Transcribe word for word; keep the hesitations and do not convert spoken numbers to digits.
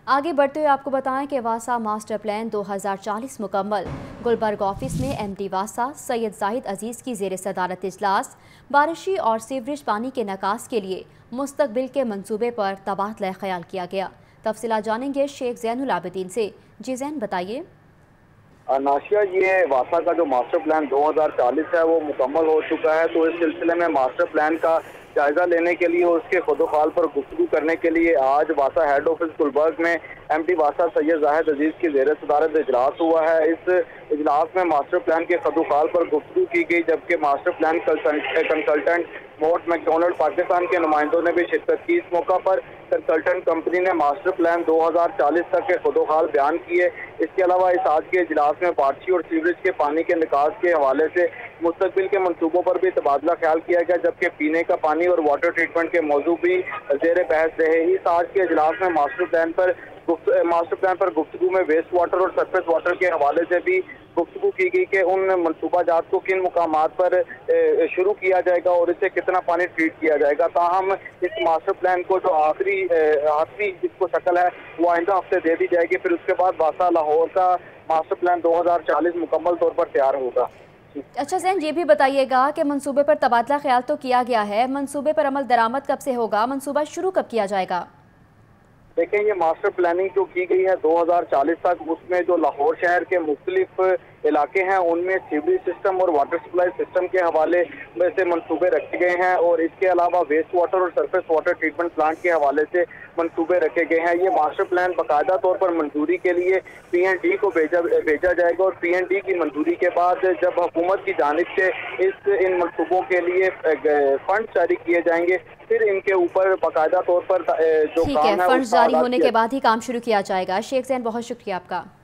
आगे बढ़ते हुए आपको बताएं कि वासा मास्टर प्लान दो हज़ार चालीस मुकम्मल। गुलबर्ग ऑफिस में एमडी वासा सैयद जाहिद अजीज़ की ज़ेर सदारत इजलास। बारिशी और सीवरेज पानी के निकास के लिए मुस्तकबिल के मंसूबे पर तबादला ख्याल किया गया। तफसीलात जानेंगे शेख जैनुल आबिदीन से। जी जैन बताइए। नाशिया, ये वासा का जो मास्टर प्लान दो हज़ार चालीस है वो मुकम्मल हो चुका है। तो इस सिलसिले में मास्टर प्लान का जायजा लेने के लिए और उसके खुदोखाल पर गुफ्तगू करने के लिए आज वासा हेड ऑफिस गुलबर्ग में एमडी वासा सैयद जाहिद अजीज की ज़ेर सदारत इजलास हुआ है। इस इजलास में मास्टर प्लान के खुदोखाल पर गुफ्तगू की गई, जबकि master plan consultant Mott MacDonald Pakistan के नुमाइंदों ने भी शिरकत की। इस मौका पर कंसल्टेंट कंपनी ने मास्टर प्लान दो हज़ार चालीस तक के खुदोखाल बयान किए। इसके अलावा इस आज के इजलास में बारिशी और सीवरेज के पानी के निकास के हवाले से मुस्तकबिल के मनसूबों पर भी तबादला ख्याल किया गया, जबकि पीने का पानी और वाटर ट्रीटमेंट के मौजू भी जेर बहस रहे। इस आज के इजलास में मास्टर प्लान पर मास्टर प्लान पर गुफ्तगू में वेस्ट वाटर और सरफेस वाटर के हवाले से भी गुफ्तगू की गई कि उन मनसूबाजात को किन मुकामात पर शुरू किया जाएगा और इसे कितना पानी ट्रीट किया जाएगा। ताहम इस मास्टर प्लान को जो आखिरी आखिरी इसको शक्ल है वो आइंदा हफ्ते दे दी जाएगी। फिर उसके बाद वासा लाहौर का मास्टर प्लान दो हज़ार चालीस मुकम्मल तौर पर तैयार होगा। अच्छा जैन, ये भी बताइएगा कि मंसूबे पर तबादला ख्याल तो किया गया है, मंसूबे पर अमल दरामद कब से होगा, मंसूबा शुरू कब किया जाएगा? देखें, ये मास्टर प्लानिंग जो की गई है दो हज़ार चालीस तक, उसमें जो लाहौर शहर के मुख्तलिफ इलाके हैं उनमें सीवरेज सिस्टम और वाटर सप्लाई सिस्टम के हवाले में से मंसूबे रखे गए हैं और इसके अलावा वेस्ट वाटर और सरफेस वाटर ट्रीटमेंट प्लांट के हवाले से मंसूबे रखे गए हैं। ये मास्टर प्लान बाकायदा तौर पर मंजूरी के लिए पी एन डी को भेजा भेजा जाएगा और पी एन डी की मंजूरी के बाद जब हुकूमत की जानिब से इस इन मंसूबों के लिए फंड जारी किए जाएंगे, फिर इनके ऊपर बाकायदा तौर पर जो काम है फंड जारी होने के बाद ही काम शुरू किया जाएगा। शेख जैन, बहुत शुक्रिया आपका।